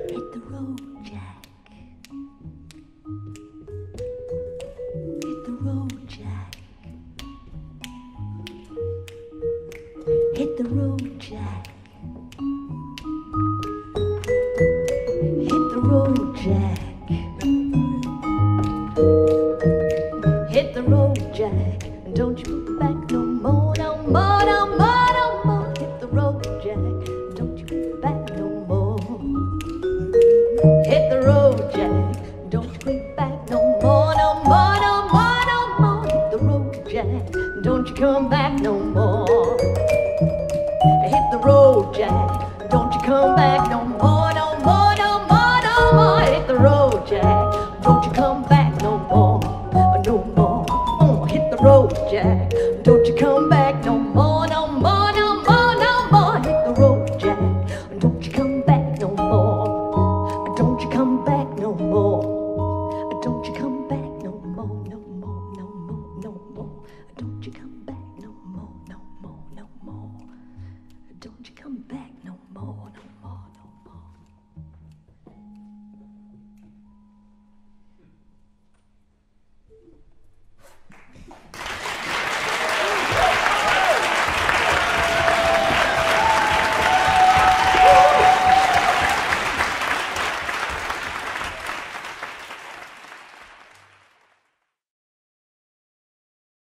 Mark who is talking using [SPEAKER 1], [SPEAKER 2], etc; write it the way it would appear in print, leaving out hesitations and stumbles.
[SPEAKER 1] Hit the road, Jack. Hit the road, Jack. Hit the road, Jack. Hit the road, Jack. Hit the road, Jack. And don't you go back no more, no more, no more, no more. Hit the road, Jack. Don't you go back no more. Hit the road, Jack. Don't you go back no more, no more, no more, no more. Hit the road, Jack. Don't you come back no more. Hit the road, Jack. Don't you come back.